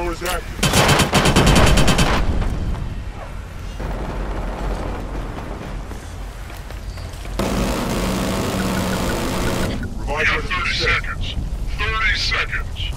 is active. We got 30 seconds. 30 seconds.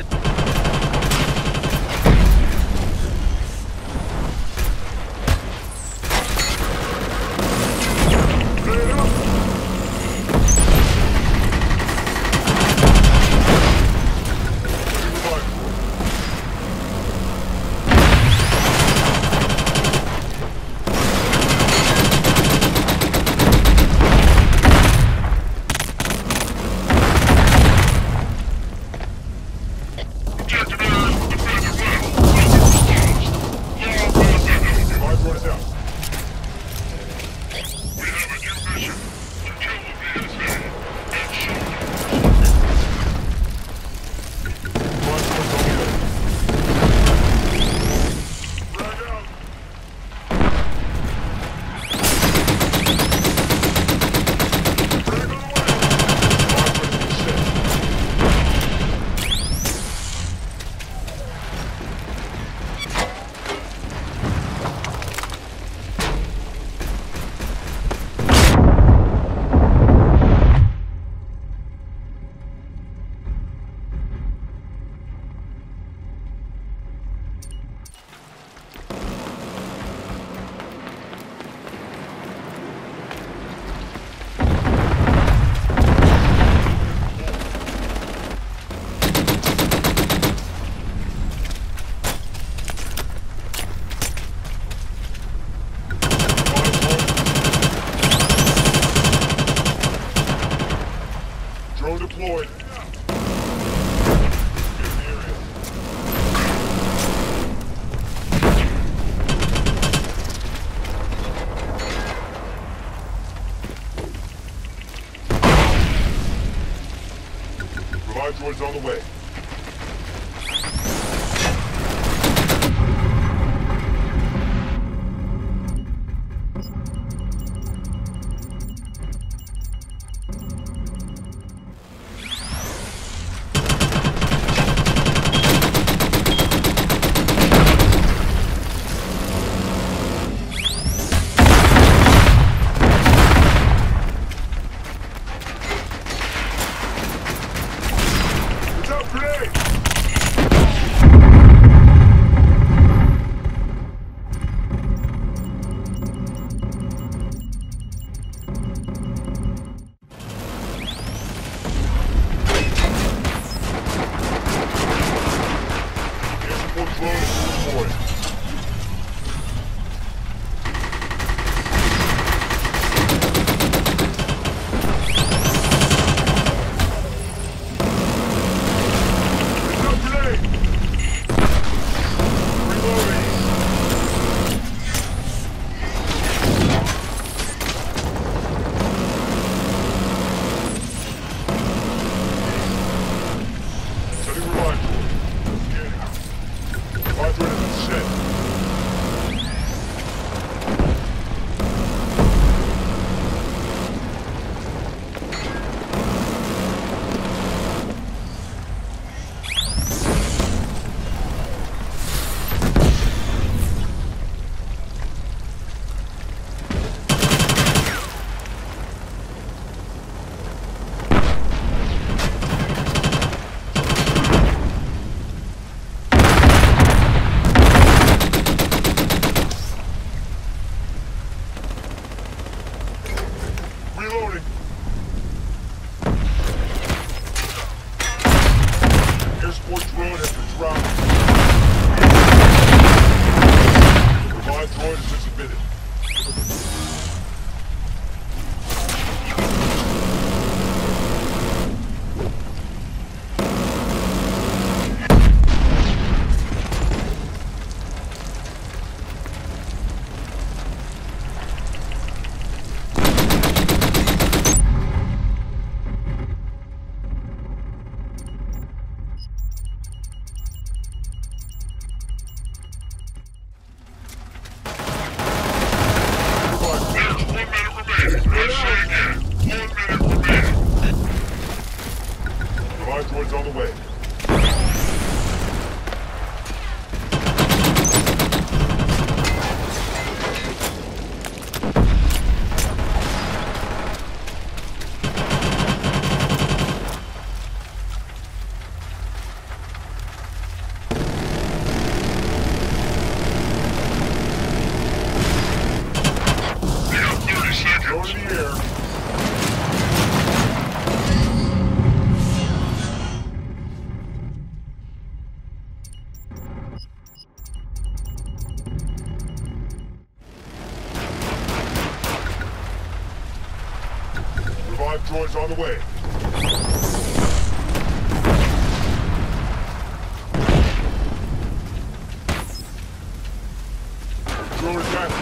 Drone deployed. Revive droids on the way. droid's on the way. Droid is active.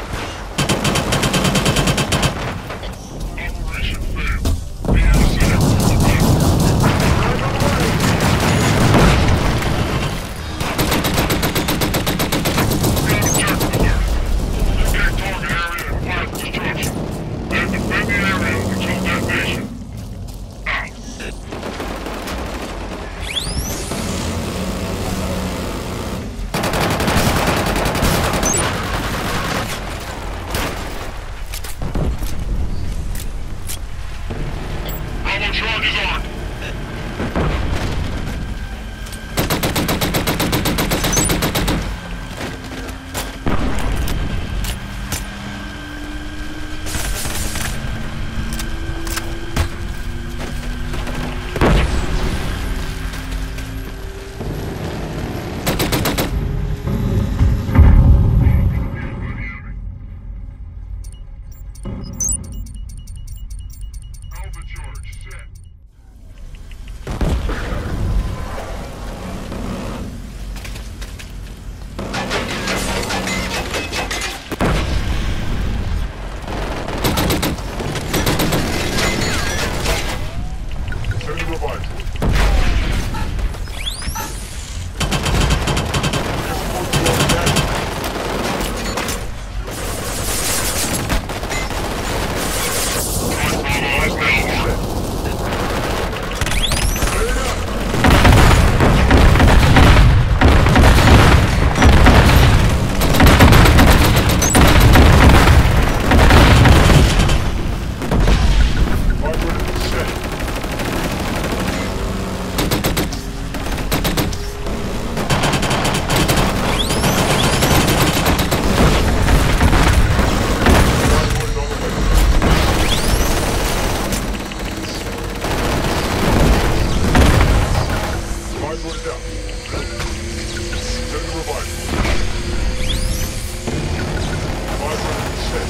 Operation failed. Be intercepted from the back. Frag on the way! Got objective alert. Locate target area and fire for destruction. Then defend the area until detonation. Out. Bravo charge is armed. Alpha charge set. Send the revive droid. Support droid is active. Bravo is now armed. Clear it up. Revive droid is set. Revive droid is on the way. Revive droid is out. Send the revive droid. Revive droid is set.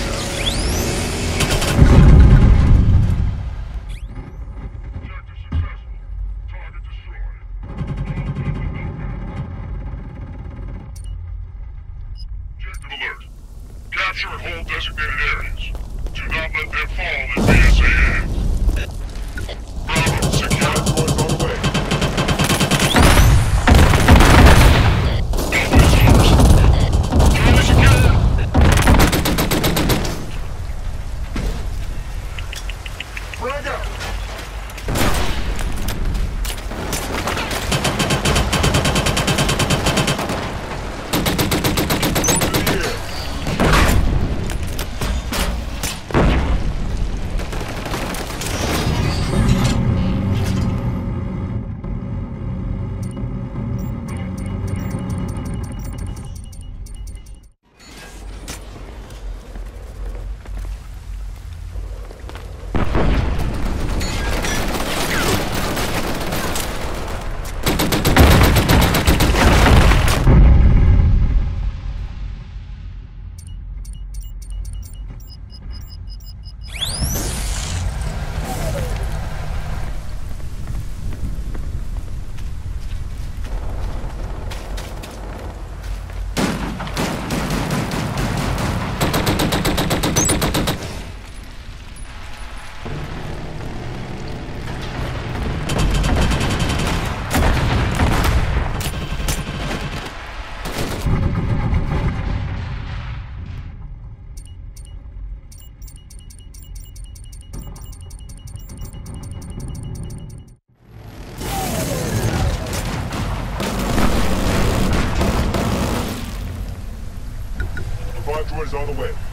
Objective successful. Target destroyed. Objective alert. Capture and hold designated areas. Do not let them fall in BSA hands. Bravo, secure. Revive droid is on the way. Alpha is ours. Charlie secure. Frag out. Droid in the air. Revive droid is on the way.